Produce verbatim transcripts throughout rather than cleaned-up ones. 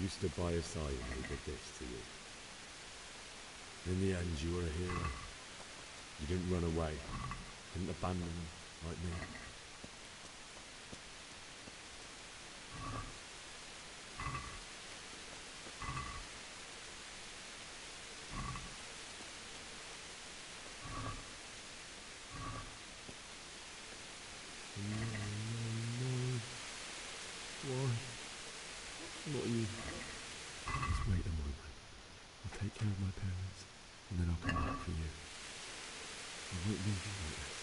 You stood by his side and he did this to you. In the end, you were a hero. You didn't run away. Didn't abandon him like me. Why? Not you. Just wait a moment. I'll take care of my parents, and then I'll come back for you. I won't leave you like this.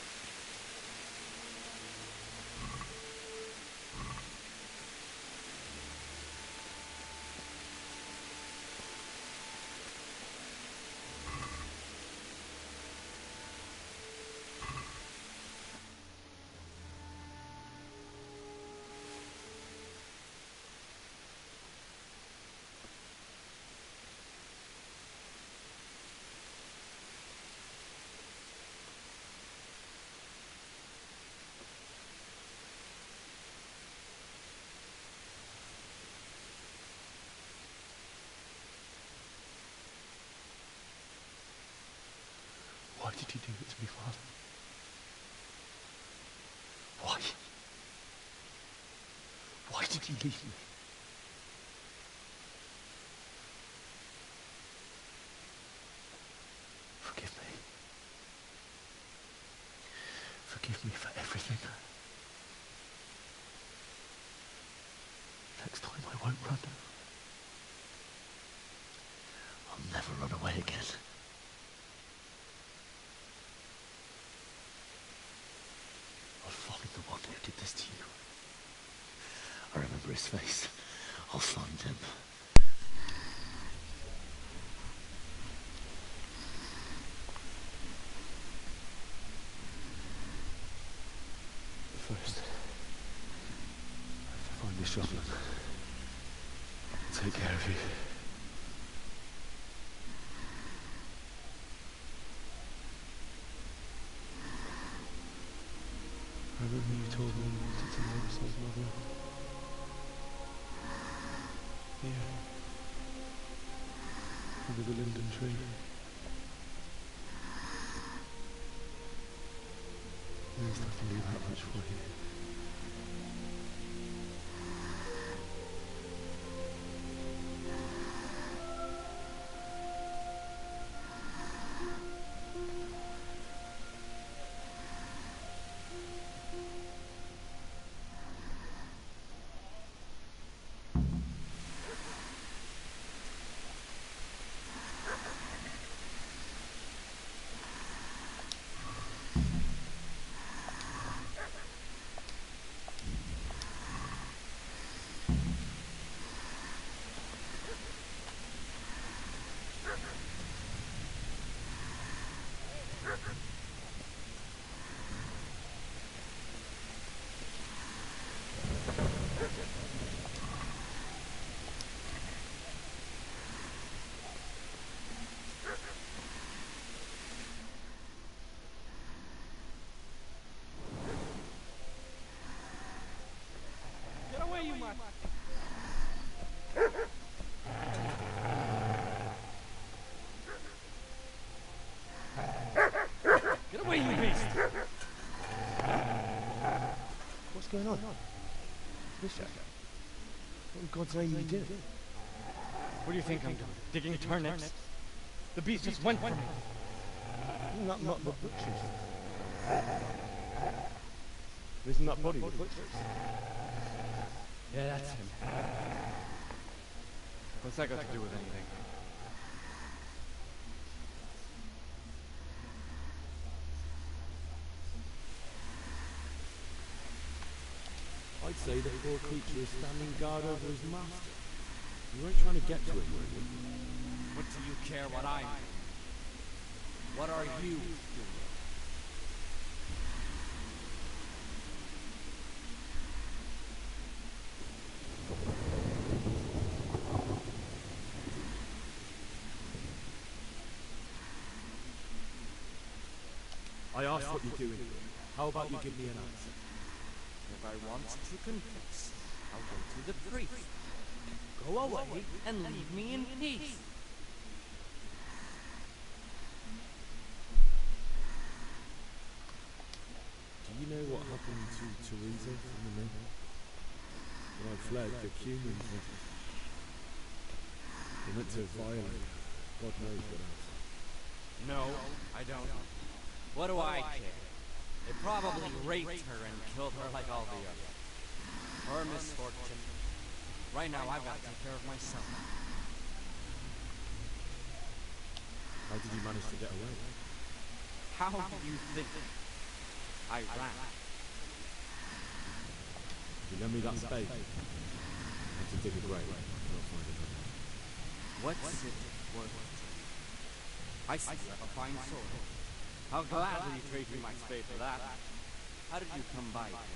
Why did you do it to me, Father? Why? Why did you leave me? Forgive me. Forgive me for everything. Next time I won't run. I'll never run away again. The one who did this to you. I remember his face. I'll find him. But first, I have to find this shovel and take care of you. I remember you told me you wanted to know this old mother. Here. Under the linden tree. At least I can do that much for you. You must. Get away, you beast! What's going on? Bishop? What in God's name are you doing? What do you think I'm doing? Digging turnips? The beast just went for me. Not, not the butchers. Isn't that body the butchers? Yeah, that's him. What's that got to do with anything? I'd say the poor creature is standing guard over his master. You weren't trying to get to him, were you? What do you care what I do? What are you doing? I asked what you're doing. How about you give me an answer? If I want to confess, I'll go to the priest. Go Go away and leave me in peace. Do you know what happened to Teresa from the men? When I fled, the humans went... They went to violate. God knows what else. No, I don't. What do I care? They probably raped her and killed her like all the others. Her misfortune. Right now, I've got to take care of myself. How did you manage to get away? How do you think I ran? You lend me that spade. I have to dig a grave. I cannot find another. What's it worth? I see you have a fine sword. I'll gladly trade you my spade for that. How did you come by it?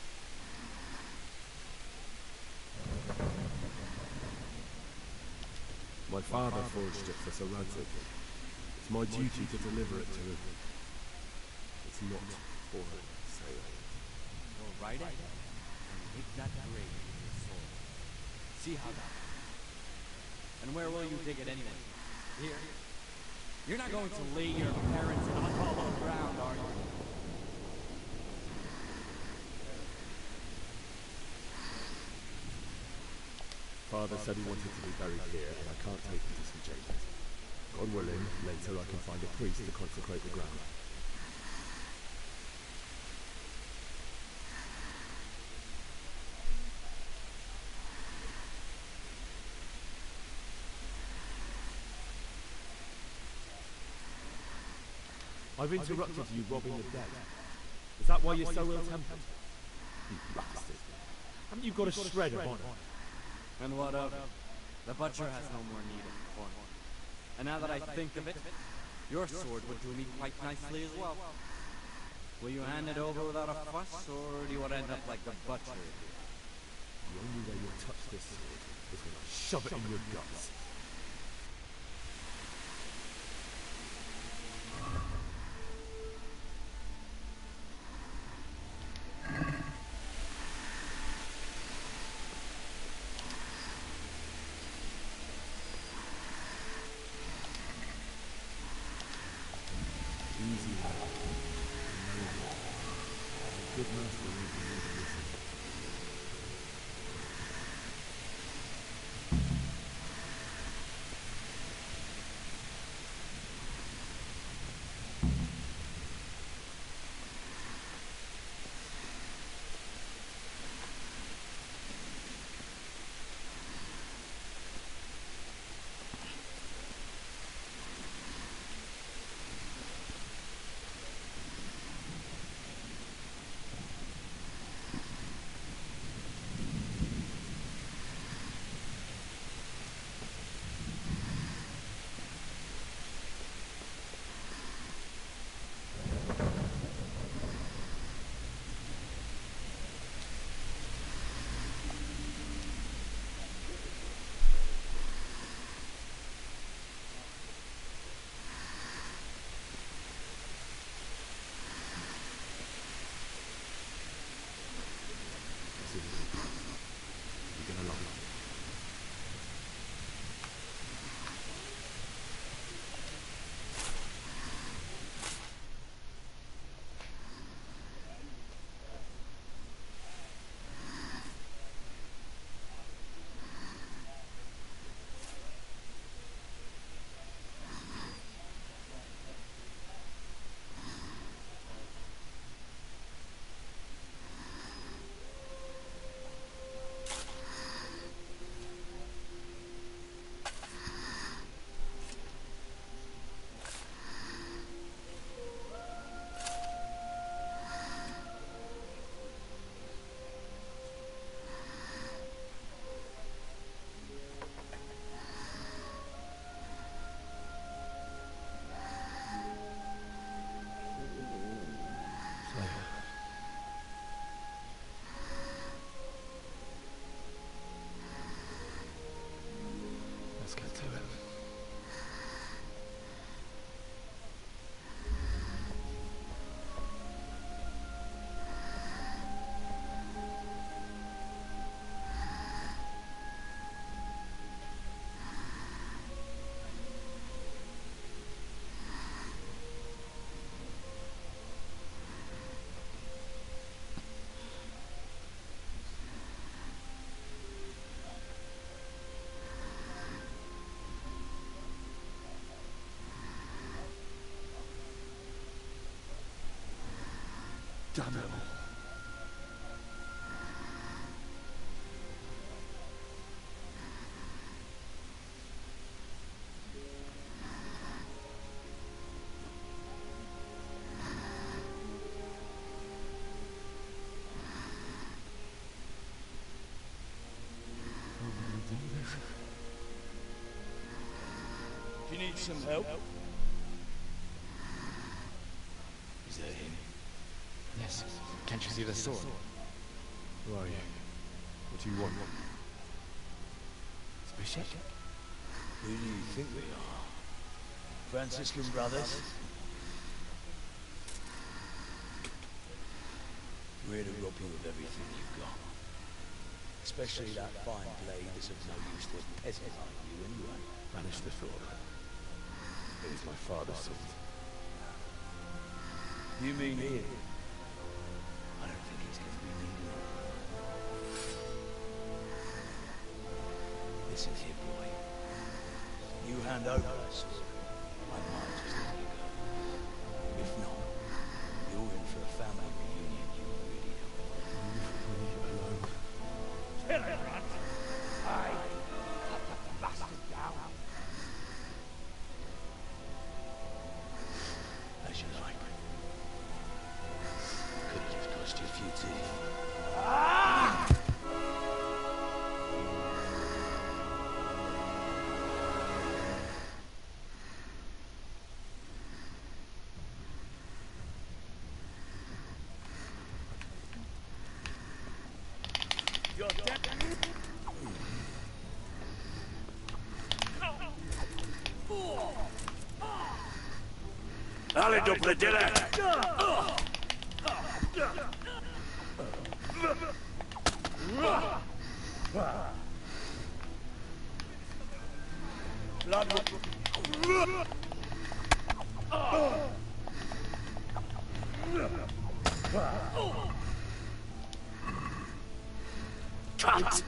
My father forged it for Sir Radzik. It's my duty to deliver it to him. It's not for sale. Well, ride ahead and dig that grave with your sword. See how that is. And where will you dig it anyway? Here? You're not going to lay your parents in hollow ground, are you? Father said he wanted to be buried here, and I can't take him to Saint James. God willing, later I can find a priest to consecrate the ground. I've interrupted you robbing the dead. Is that why you're so ill-tempered? You bastard. Haven't you got a shred of honor? And what of it? The butcher has no more need of corn. And now that I think of it, your sword would do me quite nicely as well. Will you hand it over without a fuss, or do you want to end up like the butcher? The only way you'll touch this sword is when I shove it in your guts. Easy now. A good master will be able to listen. Damn it all. Do you need some help? Is that him? Yes. Can't you see the sword? Who are you? What do you want? It's Bishop? Who do you think we are? Franciscan brothers? We're here to rob you of everything you've got. Especially that fine blade that's of no use to a peasant like you anyway. Banish the thought. It is my father's sword. You mean him? I don't think he's going to be needing it. Listen here, boy. You hand over that sword, I might just let you go. If not, you're in for a family reunion you really don't want. Leave me alone. Kill him, Runt! Aye! Cut that bastard down! As you like. Could have just cost you a few teeth. Ah! You're dead. Allez, doppel dille! Cunt!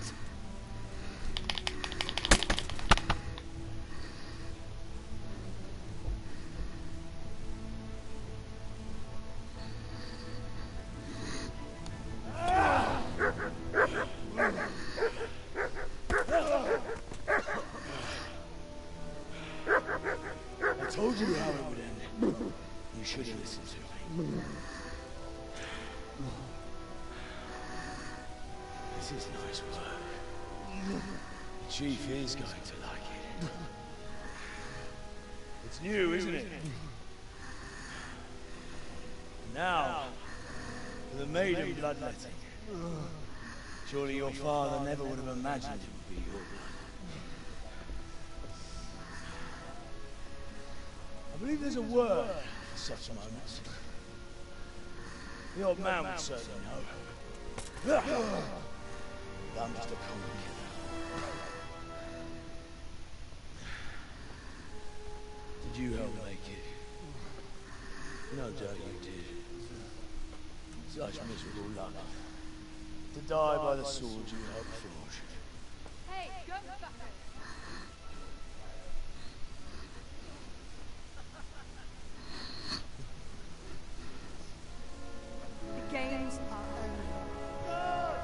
I told you how it would end. You should have listened to me. This is nice work. The chief is going to like it. It's new, isn't it? Now, for the maiden bloodletting. Surely your father never would have imagined it would be your blood. I believe there's a word for such moments. The old man would certainly know. But I'm just a common killer. Did you help make it? No doubt you did. Such miserable luck. To die by the sword you helped forge. Hey, gunfuckers! The games are over.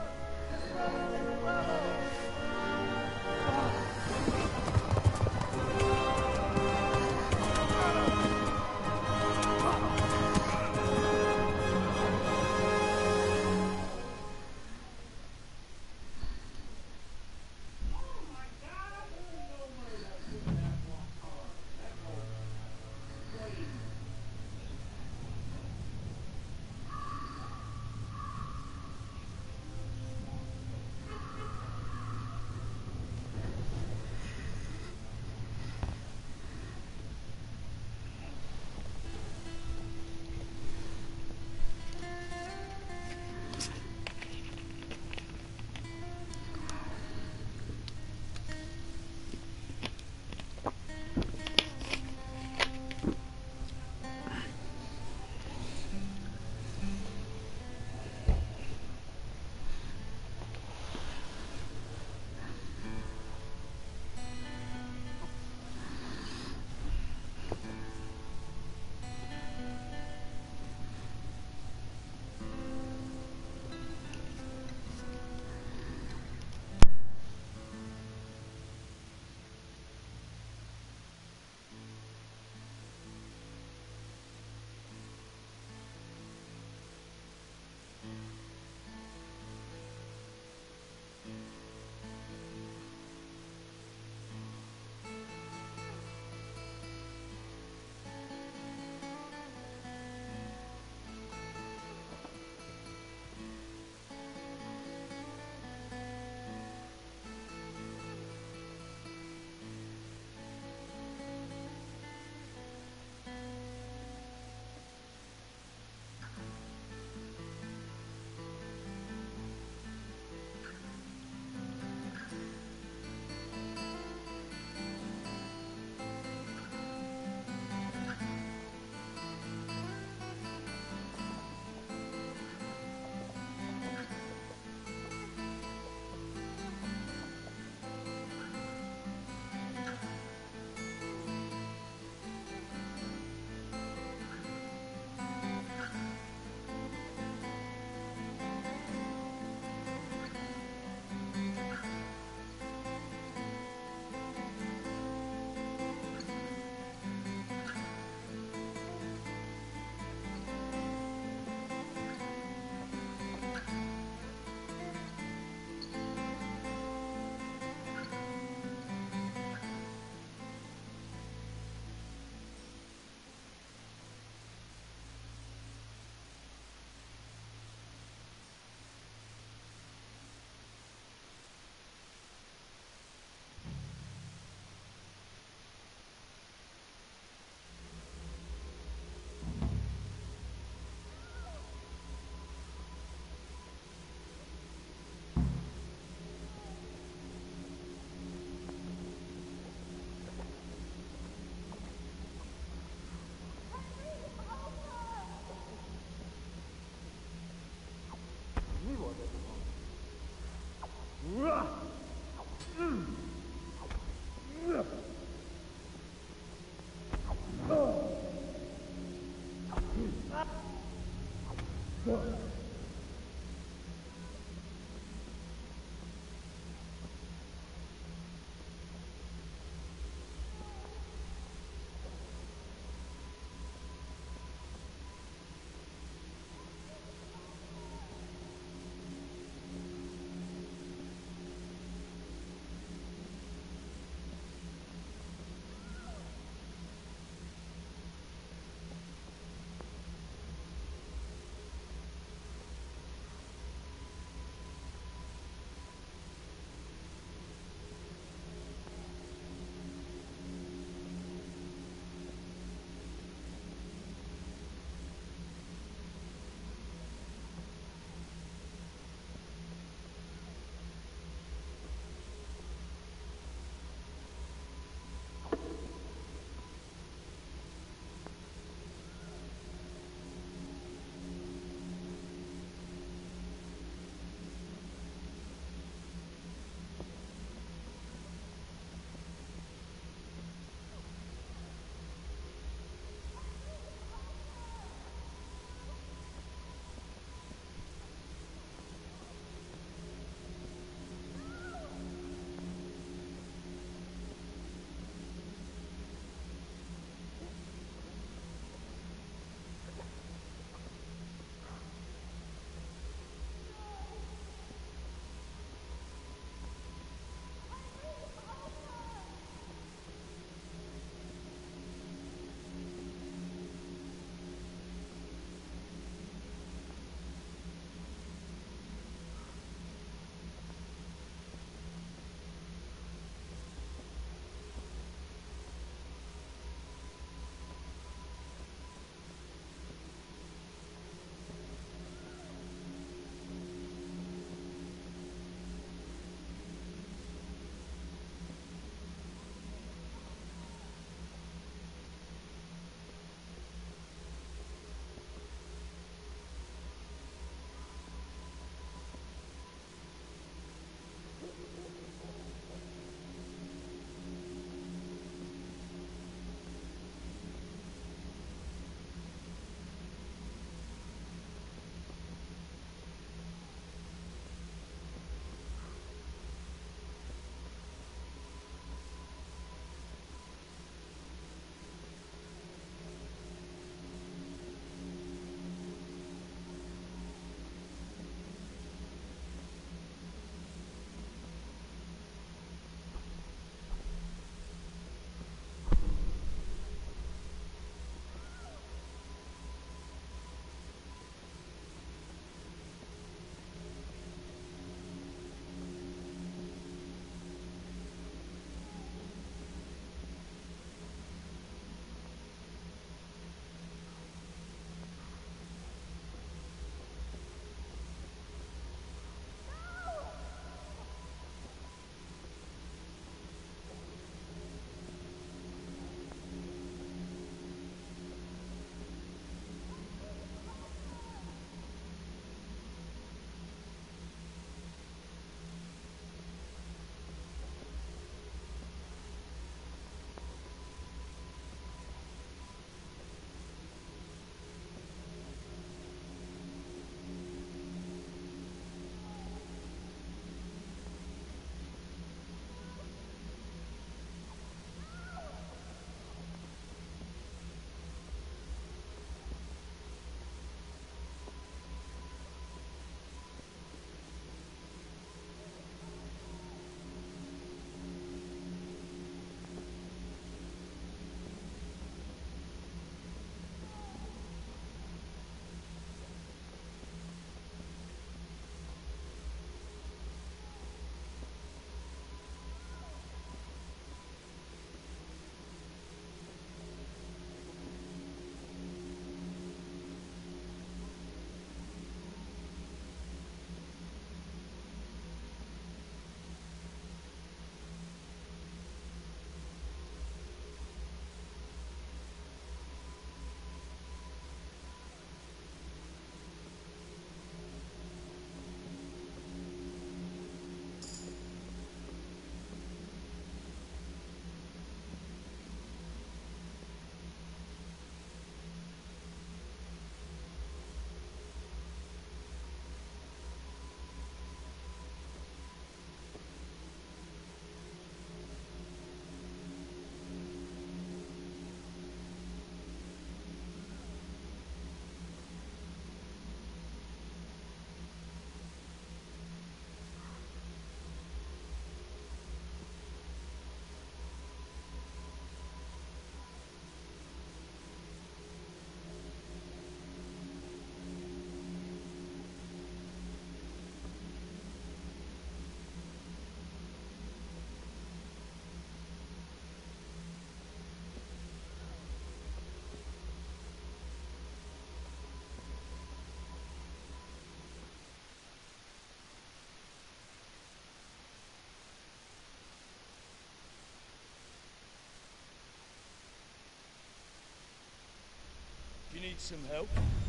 Need some help?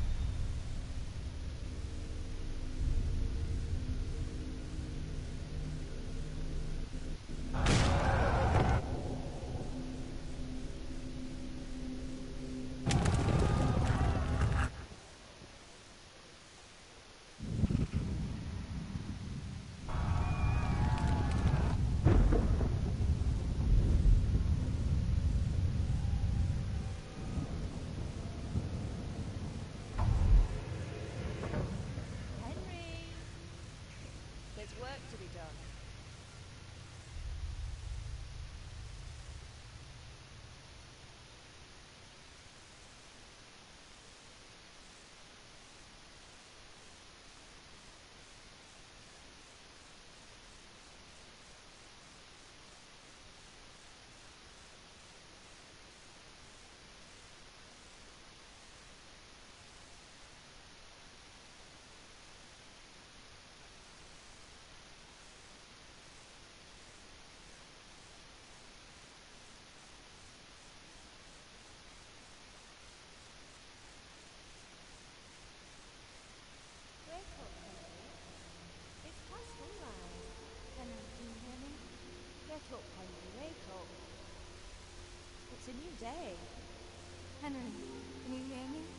Henry! There's work to be done. Wake up, Henry. It's past sunrise. Henry, can you hear me? Get up, Henry, wake up. It's a new day. Henry, can you hear me?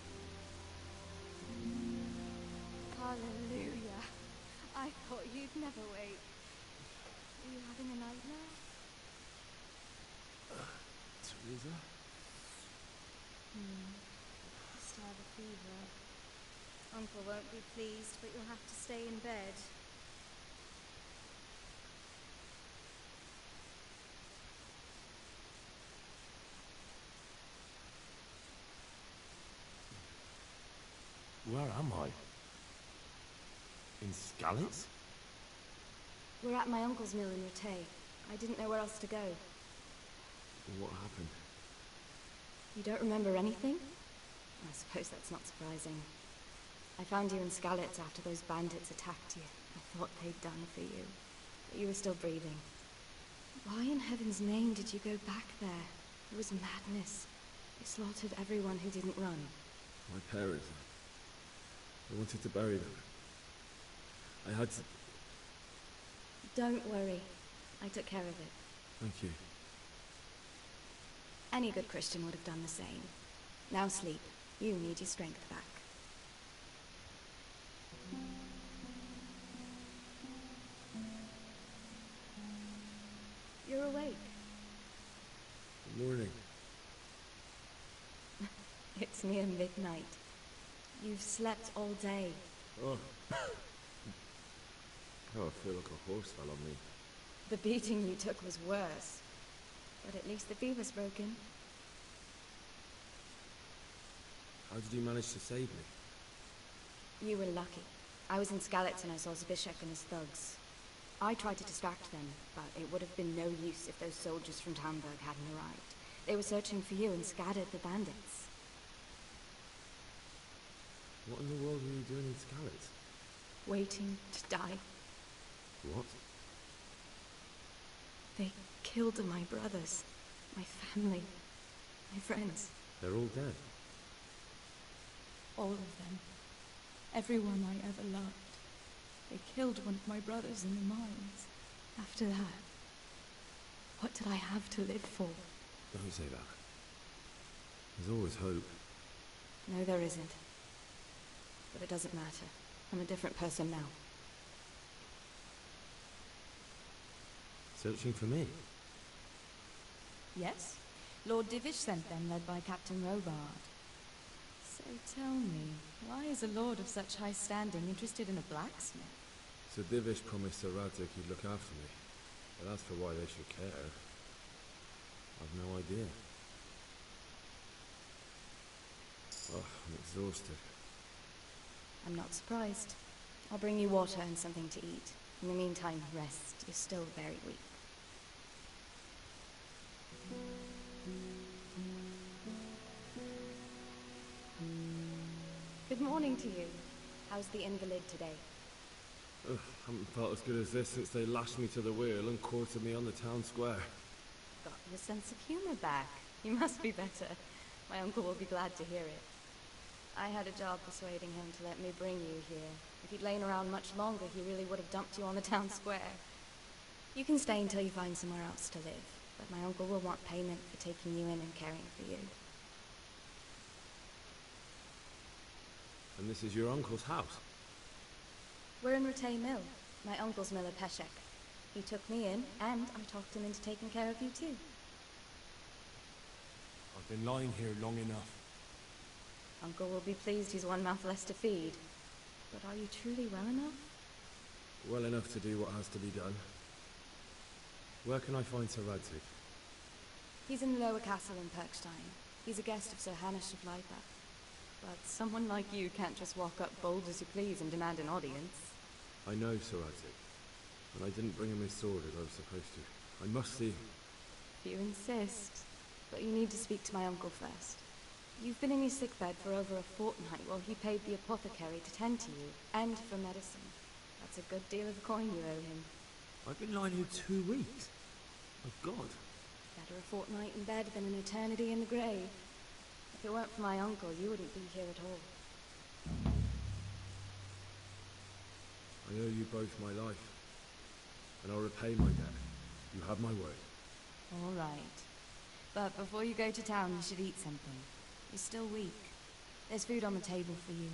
Hallelujah. I thought you'd never wake. Are you having a nightmare? Teresa? Hmm. Still have a fever. Uncle won't be pleased, but you'll have to stay in bed. Where am I? In Skalitz? We're at my uncle's mill in Rattay. I didn't know where else to go. What happened? You don't remember anything? I suppose that's not surprising. I found you in Skalitz after those bandits attacked you. I thought they'd done for you. But you were still breathing. Why in heaven's name did you go back there? It was madness. You slaughtered everyone who didn't run. My parents. I wanted to bury them. I had to... Don't worry. I took care of it. Thank you. Any good Christian would have done the same. Now sleep. You need your strength back. You're awake. Good morning. It's near midnight. You've slept all day. Oh. Oh, I feel like a horse fell on me. The beating you took was worse. But at least the fever's broken. How did you manage to save me? You were lucky. I was in Skalitz and I saw Zbyszek and his thugs. I tried to distract them, but it would have been no use if those soldiers from Tamburg hadn't arrived. They were searching for you and scattered the bandits. What in the world were you doing in Skalitz? Waiting to die. What? They killed my brothers, my family, my friends. They're all dead. All of them. Everyone I ever loved. They killed one of my brothers in the mines. After that, what did I have to live for? Don't say that. There's always hope. No, there isn't. But it doesn't matter. I'm a different person now. Searching for me? Yes? Lord Divish sent them, led by Captain Robard. So tell me, why is a lord of such high standing interested in a blacksmith? So Divish promised Sir Radzig he'd look after me. But as for why they should care, I've no idea. Oh, I'm exhausted. I'm not surprised. I'll bring you water and something to eat. In the meantime, rest. You're still very weak. Good morning to you. How's the invalid today? Ugh, haven't felt as good as this since they lashed me to the wheel and quartered me on the town square. Got your sense of humor back. You must be better. My uncle will be glad to hear it. I had a job persuading him to let me bring you here. If he'd lain around much longer, he really would have dumped you on the town square. You can stay until you find somewhere else to live, but my uncle will want payment for taking you in and caring for you. And this is your uncle's house? We're in Rattay Mill. My uncle's Miller Peshek. He took me in, and I talked him into taking care of you too. I've been lying here long enough. Uncle will be pleased he's one mouth less to feed. But are you truly well enough? Well enough to do what has to be done. Where can I find Sir Radzig? He's in the lower castle in Perkstein. He's a guest of Sir Hanush of Leibach. But someone like you can't just walk up bold as you please and demand an audience. I know Sir Radzig, and I didn't bring him his sword as I was supposed to. I must see him. If you insist. But you need to speak to my uncle first. You've been in your sickbed for over a fortnight while he paid the apothecary to tend to you, and for medicine. That's a good deal of coin you owe him. I've been lying here two weeks. Oh, God. Better a fortnight in bed than an eternity in the grave. If it weren't for my uncle, you wouldn't be here at all. I owe you both my life, and I'll repay my debt. You have my word. All right. But before you go to town, you should eat something. You're still weak. There's food on the table for you.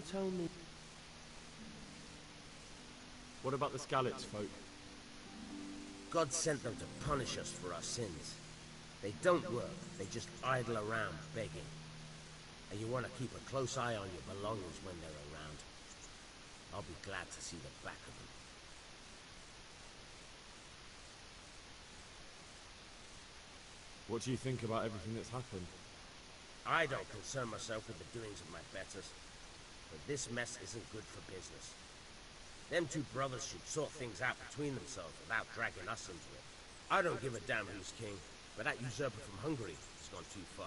told me... What about the Skalitz folk? God sent them to punish us for our sins. They don't work, they just idle around begging. And you want to keep a close eye on your belongings when they're around. I'll be glad to see the back of them. What do you think about everything that's happened? I don't concern myself with the doings of my betters, but this mess isn't good for business. Them two brothers should sort things out between themselves without dragging us into it. I don't give a damn who's king, but that usurper from Hungary has gone too far.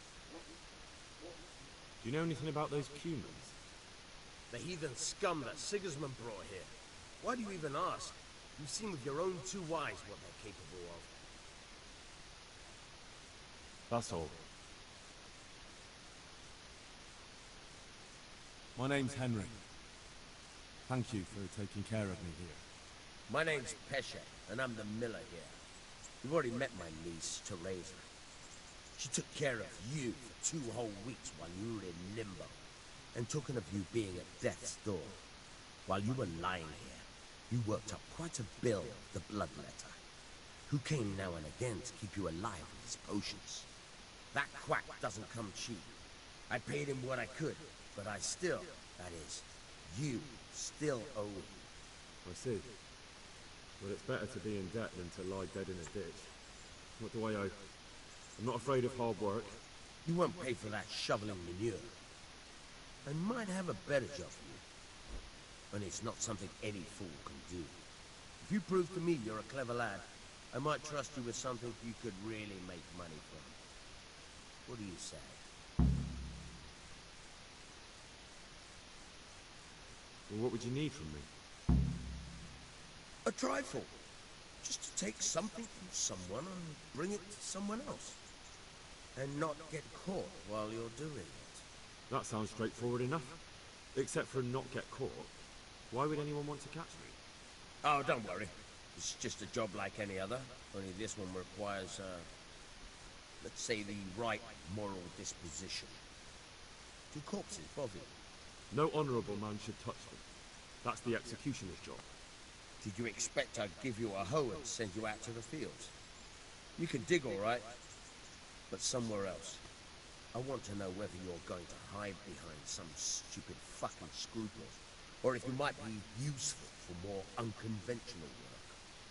Do you know anything about those Cumans? The heathen scum that Sigismund brought here. Why do you even ask? You've seen with your own two eyes what they're capable of. That's all. My name's Henry. Thank you for taking care of me here. My name's Pesce, and I'm the miller here. You've already met my niece, Teresa. She took care of you for two whole weeks while you were in limbo, and talking of you being at death's door. While you were lying here, you worked up quite a bill with the bloodletter, who came now and again to keep you alive with his potions. That quack doesn't come cheap. I paid him what I could, but I still, that is, you still owe him. I see. But it's better to be in debt than to lie dead in a ditch. What do I owe? I'm not afraid of hard work. You won't pay for that shoveling manure. I might have a better job for you. But it's not something any fool can do. If you prove to me you're a clever lad, I might trust you with something you could really make money from. What do you say? Well, what would you need from me? A trifle. Just to take something from someone and bring it to someone else. And not get caught while you're doing it. That sounds straightforward enough. Except for not get caught. Why would anyone want to catch me? Oh, don't worry. It's just a job like any other. Only this one requires, uh, let's say, the right moral disposition. Two corpses, bother you. No honourable man should touch them. That's the executioner's job. Did you expect I'd give you a hoe and send you out to the fields? You can dig all right, but somewhere else. I want to know whether you're going to hide behind some stupid fucking scruples, or if you might be useful for more unconventional work.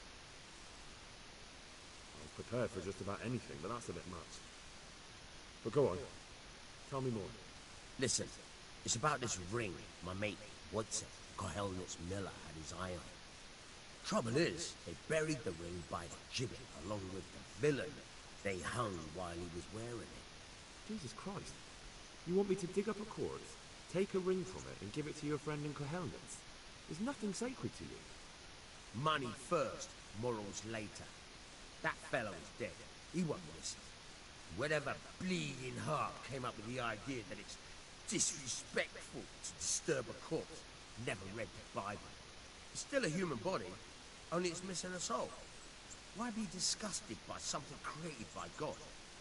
I was prepared for just about anything, but that's a bit much. But go on. Tell me more. Listen, it's about this ring my mate Wojciech, Kohelnitz Miller, had his eye on. Trouble is, they buried the ring by the gibbet along with the villain they hung while he was wearing it. Jesus Christ. You want me to dig up a corpse, take a ring from it, and give it to your friend in Kohelnitz? There's nothing sacred to you. Money first, morals later. That fellow is dead. He won't listen. Whatever bleeding heart came up with the idea that it's disrespectful to disturb a corpse never read the Bible. It's still a human body, only it's missing a soul. Why be disgusted by something created by God?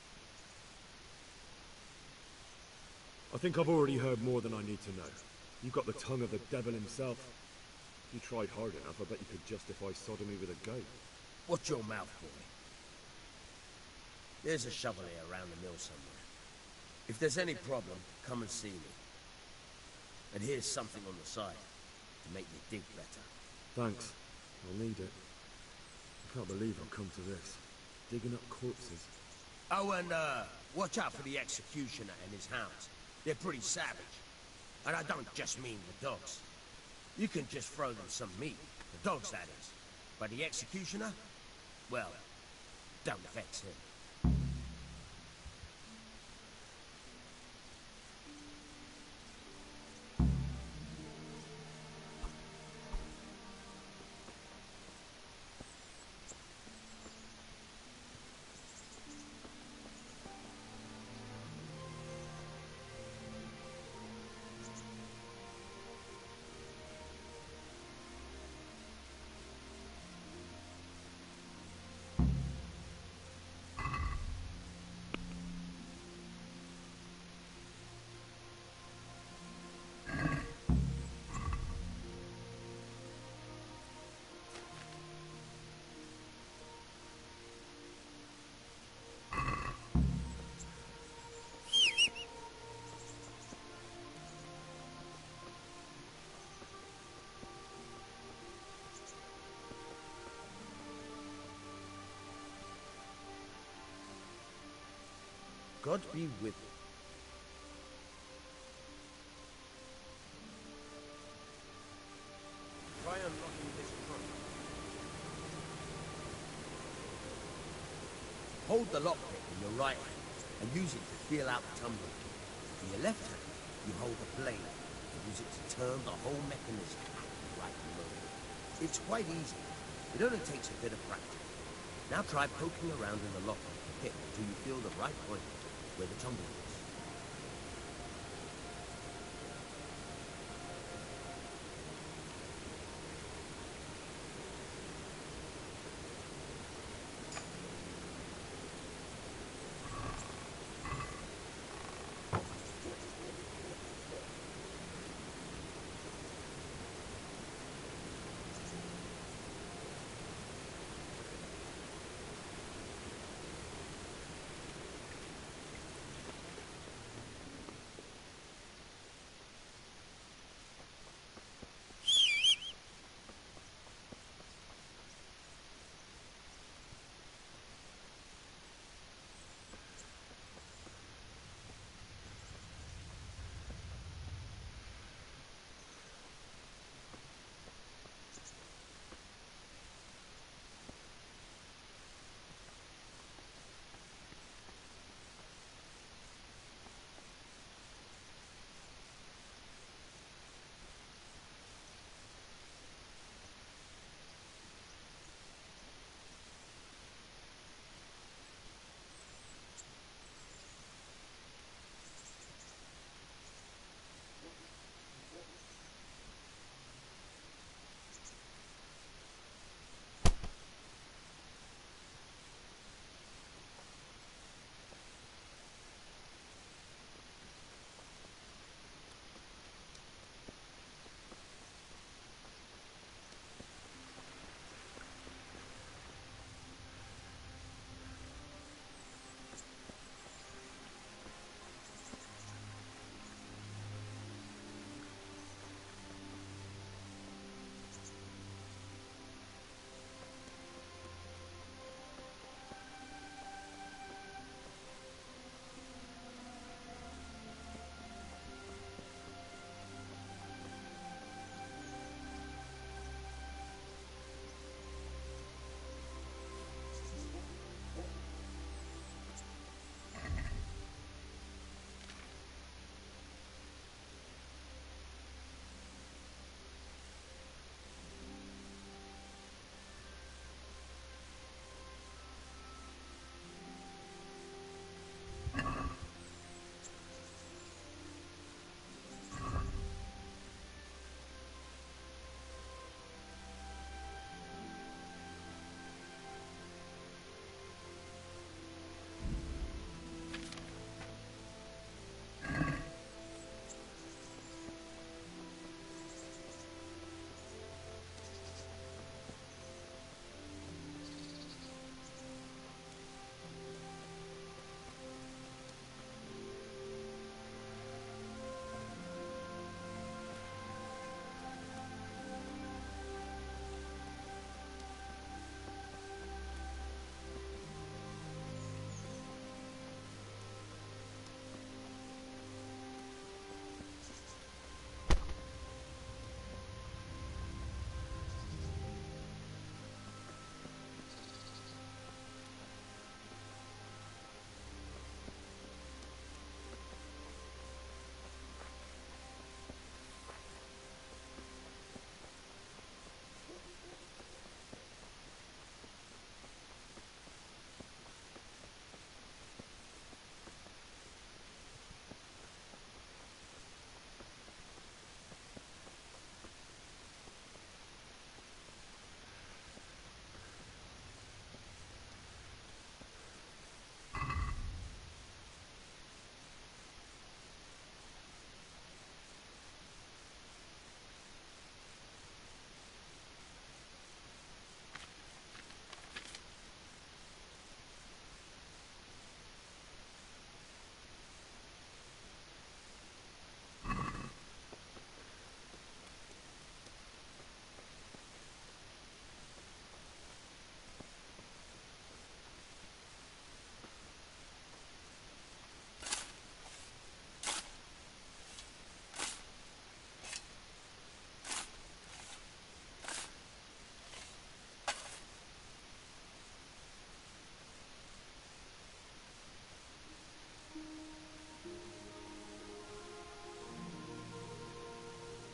I think I've already heard more than I need to know. You've got the tongue of the devil himself. If you tried hard enough, I bet you could justify sodomy with a goat. Watch your mouth, boy. There's a shovel here around the mill somewhere. If there's any problem, come and see me. And here's something on the side to make you dig better. Thanks. I'll need it. I can't believe I've come to this. Digging up corpses. Oh, and uh, watch out for the executioner and his hounds. They're pretty savage. And I don't just mean the dogs. You can just throw them some meat. The dogs, that is. But the executioner? Well, don't vex him. God be with you. Try unlocking this trunk. Hold the lockpick in your right hand and use it to feel out the tumbler. In your left hand, you hold the blade and use it to turn the whole mechanism at the right moment. It's quite easy. It only takes a bit of practice. Now try poking around in the lockpick until you feel the right point where the tumbler is.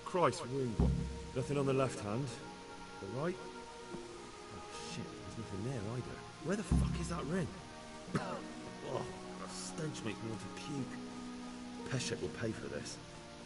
Christ, ring. What? Nothing on the left hand? The right? Oh shit, there's nothing there either. Where the fuck is that ring? Oh, the stench makes me want to puke. Peshek will pay for this.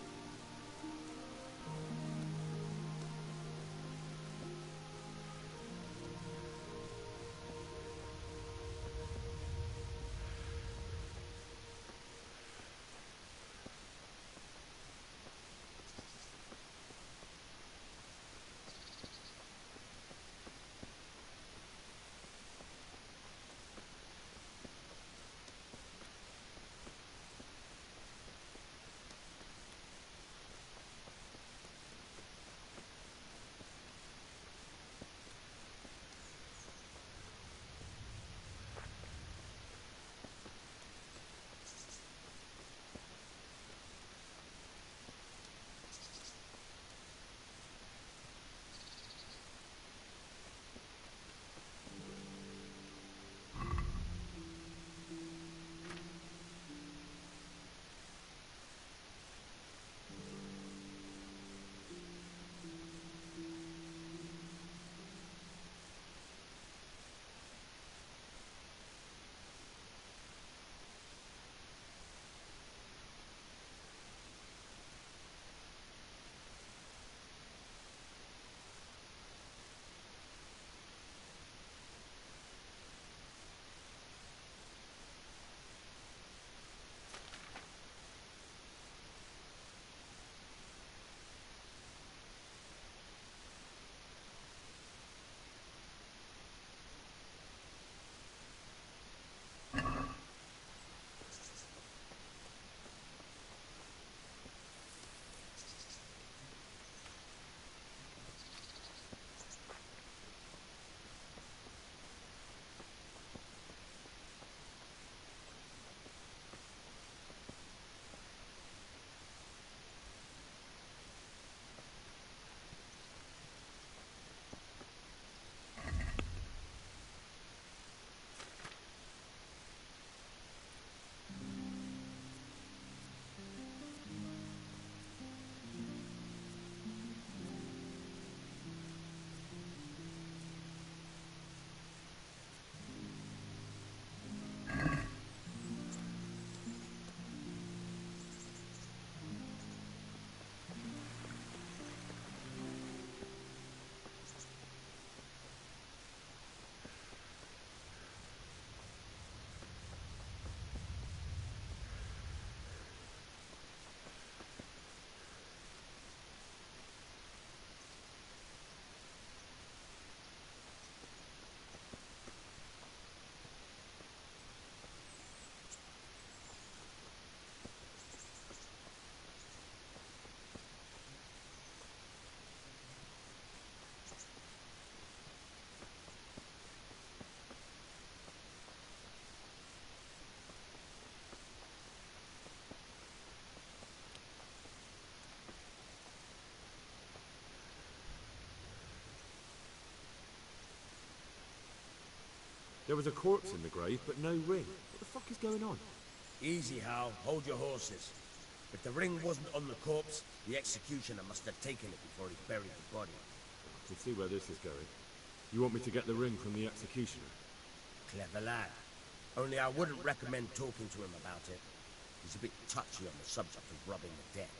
There was a corpse in the grave, but no ring. What the fuck is going on? Easy, Hal. Hold your horses. If the ring wasn't on the corpse, the executioner must have taken it before he buried the body. I can see where this is going. You want me to get the ring from the executioner? Clever lad. Only I wouldn't recommend talking to him about it. He's a bit touchy on the subject of robbing the dead.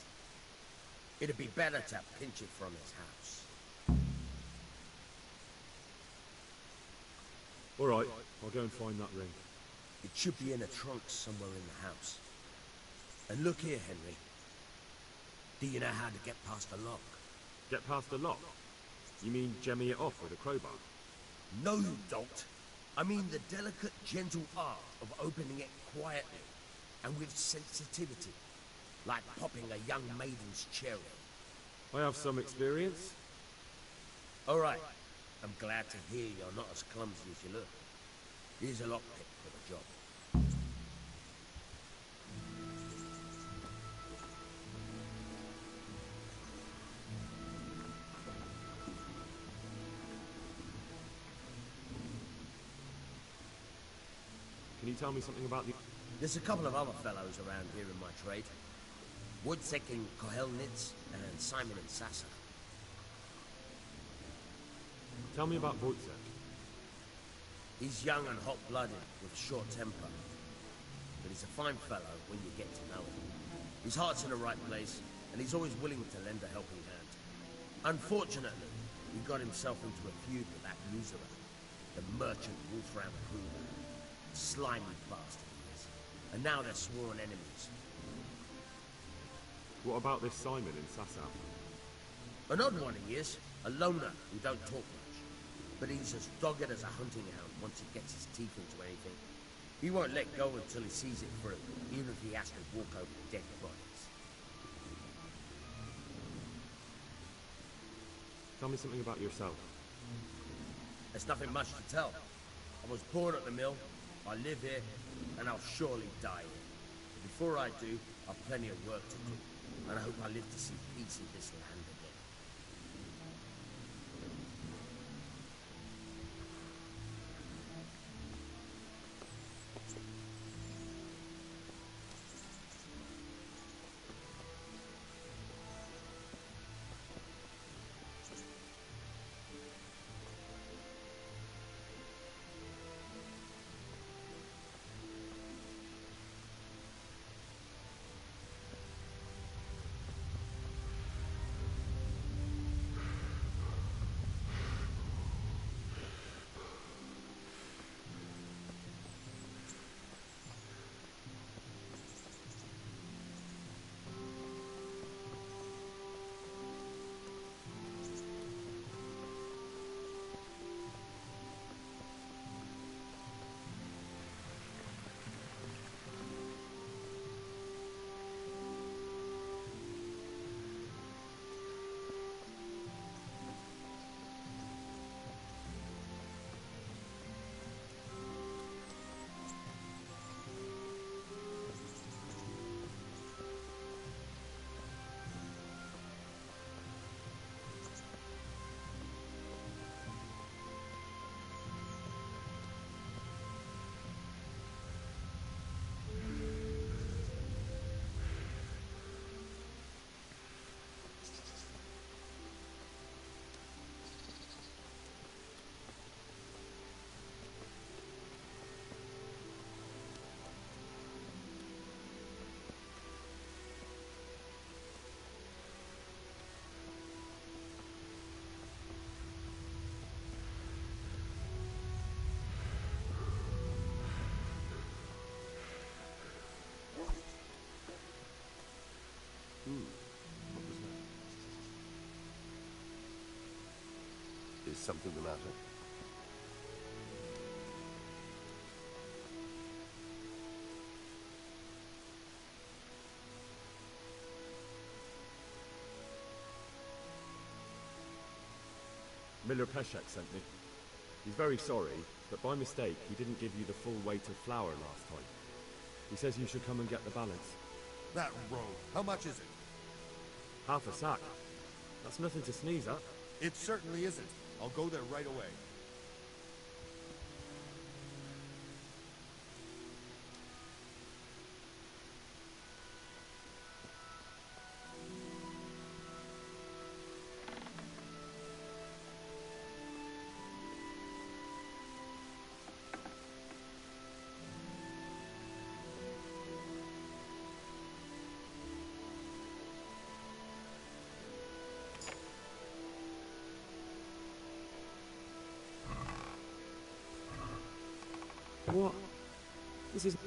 It'd be better to pinch it from his house. All right, I'll go and find that ring. It should be in a trunk somewhere in the house. And look here, Henry. Do you know how to get past a lock? Get past the lock? You mean jemmy it off with a crowbar? No, you don't. I mean the delicate, gentle art of opening it quietly and with sensitivity, like popping a young maiden's cherry. I have some experience. All right. I'm glad to hear you're not as clumsy as you look. Here's a lockpick for the job. Can you tell me something about the... There's a couple of other fellows around here in my trade. Wojciech in Kohelnitz, and Simon in Sassa. Tell me about Wojciech. He's young and hot-blooded, with a short temper. But he's a fine fellow when you get to know him. His heart's in the right place, and he's always willing to lend a helping hand. Unfortunately, he got himself into a feud with that usurer, the merchant Wolfram Kruger. Slimy bastard he is. And now they're sworn enemies. What about this Simon in Sasau? An odd one he is, a loner who don't talk much. But he's as dogged as a hunting hound once he gets his teeth into anything. He won't let go until he sees it through, even if he has to walk over dead bodies. Tell me something about yourself. There's nothing much to tell. I was born at the mill, I live here, and I'll surely die here. But before I do, I've plenty of work to do, and I hope I live to see peace in this land again. Is something the matter? Miller Peshek sent me. He's very sorry, but by mistake he didn't give you the full weight of flour last time. He says you should come and get the balance. That rogue. How much is it? Half a sack. That's nothing to sneeze at. It certainly isn't. I'll go there right away. What? This is...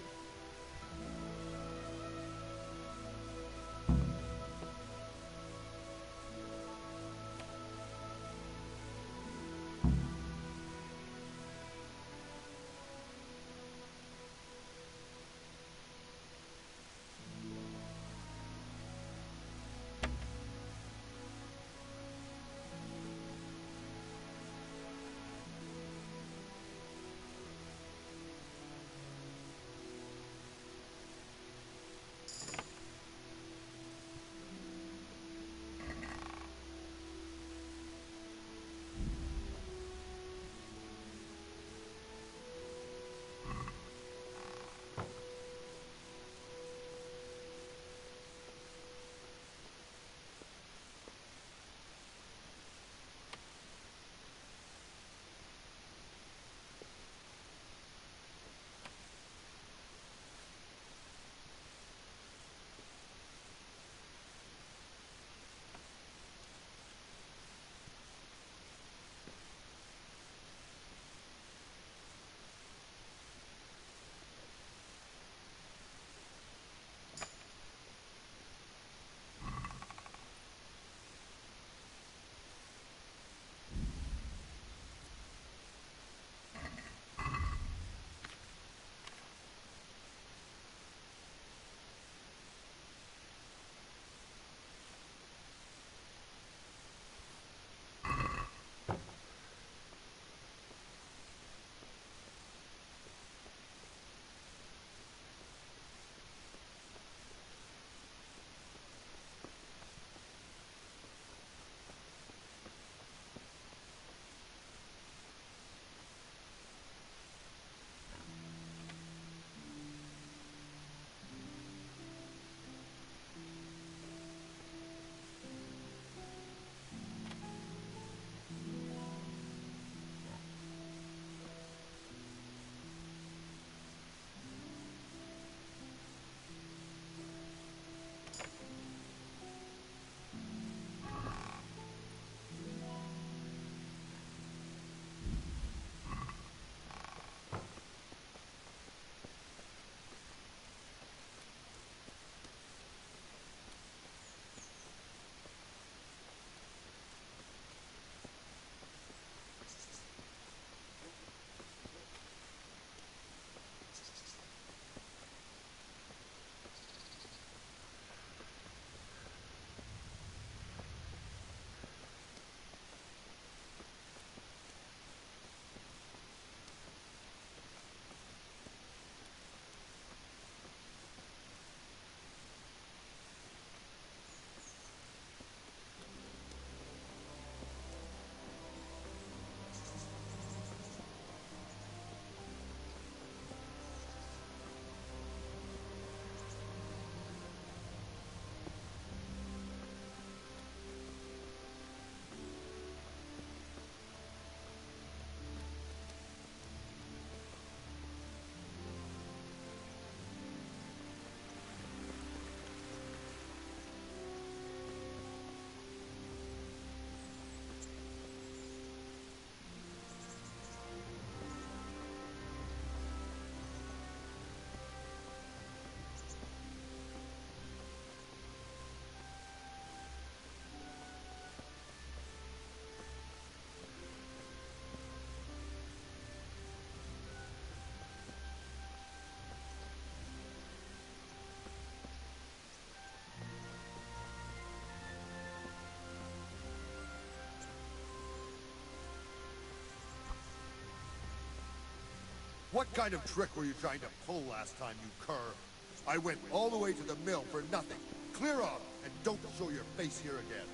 What kind of trick were you trying to pull last time, you cur? I went all the way to the mill for nothing. Clear off, and don't show your face here again.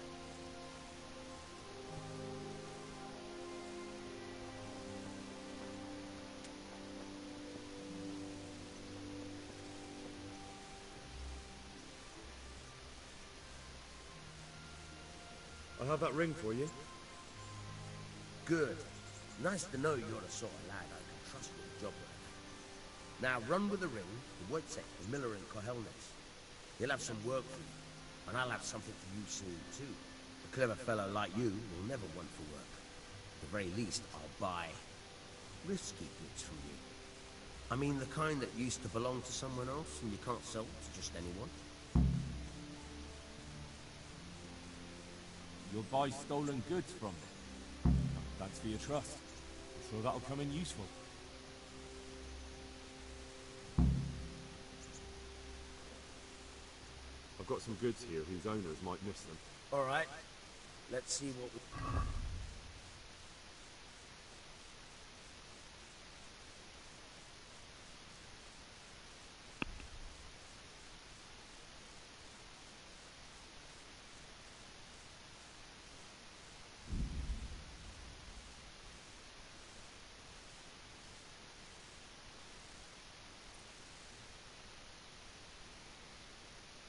I'll have that ring for you. Good. Nice to know you're the sort of lad I can trust with a job like that. Now run with the ring to Wojtek, the miller in Kohelnes. He'll have some work for you, and I'll have something for you soon too. A clever fellow like you will never want for work. At the very least, I'll buy risky goods from you. I mean the kind that used to belong to someone else and you can't sell to just anyone. You'll buy stolen goods from me. Thanks for your trust. I'm sure that'll come in useful. I've got some goods here whose owners might miss them. All right. Let's see what we...